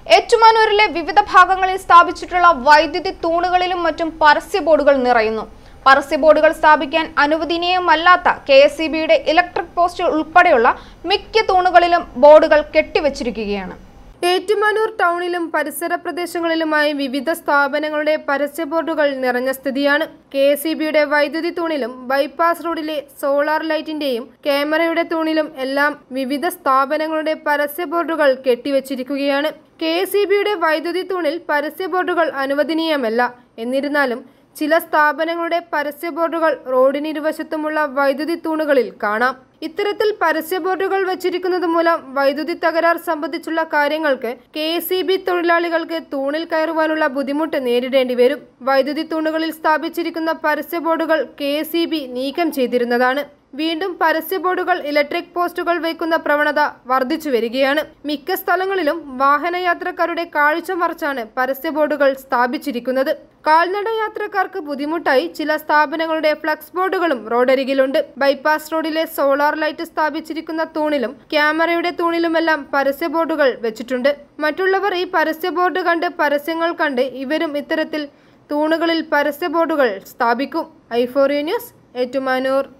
ഏറ്റുമാനൂരിലെ വിവിധ ഭാഗങ്ങളിൽ സ്ഥാപിച്ചിട്ടുള്ള വൈദ്യുതി തൂണുകളിലും മറ്റും പരസ്യ ബോർഡുകൾ നിറയുന്നു. പരസ്യ ബോർഡുകൾ സ്ഥാപിക്കാൻ അനുവദനീയമല്ലാത്ത കെഎസ്ഇബിയുടെ ഇലക്ട്രിക് പോസ്റ്റ് ഉൾപ്പെടെയുള്ള മിക്ക തൂണുകളിലും ബോർഡുകൾ കെട്ടിവച്ചിരിക്കുകയാണ്. ഏറ്റുമാനൂർ ടൗണിലും പരിസര പ്രദേശങ്ങളിലുമായി വിവിധ സ്ഥാപനങ്ങളുടെ പരസ്യ ബോർഡുകൾ നിറഞ്ഞ സ്ഥിതിയാണ്. കെഎസ്ഇബിയുടെ വൈദ്യുതി തൂണിലും ബൈപ്പാസ് റോഡിലെ സോളാർ ലൈറ്റിന്റെയും ക്യാമറയുടെ തൂണിലും എല്ലാം വിവിധ സ്ഥാപനങ്ങളുടെ പരസ്യ ബോർഡുകൾ കെട്ടിവച്ചിരിക്കുകയാണ്. കെഎസ്ഇബിയുടെ വൈദ്യുതി തൂണിൽ പരസ്യ ബോർഡുകൾ അനുവദനീയമല്ല. എന്നിരുന്നാലും ചില സ്ഥാപനങ്ങളുടെ പരസ്യ ബോർഡുകൾ റോഡിനിരുവശത്തുമുള്ള വൈദ്യുതി തൂണുകളിൽ കാണാം. ഇത്തരത്തിൽ പരസ്യ ബോർഡുകൾ വച്ചിരിക്കുന്നത് മൂലം വൈദ്യുതി തകരാർ സംബന്ധിച്ചുള്ള കാര്യങ്ങൾക്ക് കെഎസ്ഇബി തൊഴിലാളികൾക്ക് തൂണിൽ കയറുവാനുള്ള ബുദ്ധിമുട്ട് നേരിടേണ്ടി വരും. വൈദ്യുതി തൂണുകളിൽ സ്ഥാപിച്ചിരിക്കുന്ന പരസ്യ ബോർഡുകൾ കെഎസ്ഇബി നീക്കം ചെയ്തിരുന്നതാണ്. വീണ്ടും പരസ്യ ബോർഡുകൾ ഇലക്ട്രിക് പോസ്റ്റുകൾ വയ്ക്കുന്ന പ്രവണത വർദ്ധിച്ചു വരികയാണ്. മിക്ക സ്ഥലങ്ങളിലും വാഹനയാത്രക്കാരുടെ കാഴ്ച മറച്ചാണ് പരസ്യ ബോർഡുകൾ സ്ഥാപിച്ചിരിക്കുന്നത്. കാൽനട യാത്രക്കാർക്ക് ബുദ്ധിമുട്ടായി ചില സ്ഥാപനങ്ങളുടെ ഫ്ലക്സ് ബോർഡുകളും റോഡരികിലുണ്ട്. ബൈപ്പാസ് റോഡിലെ സോളാർ ലൈറ്റ് സ്ഥാപിച്ചിരിക്കുന്ന തൂണിലും ക്യാമറയുടെ തൂണിലുമെല്ലാം പരസ്യ ബോർഡുകൾ വെച്ചിട്ടുണ്ട്. മറ്റുള്ളവർ ഈ പരസ്യ ബോർഡ് കണ്ട് പരസ്യങ്ങൾ കണ്ട് ഇവരും ഇത്തരത്തിൽ തൂണുകളിൽ പരസ്യ ബോർഡുകൾ സ്ഥാപിക്കും. i4u news, Ettumanoor.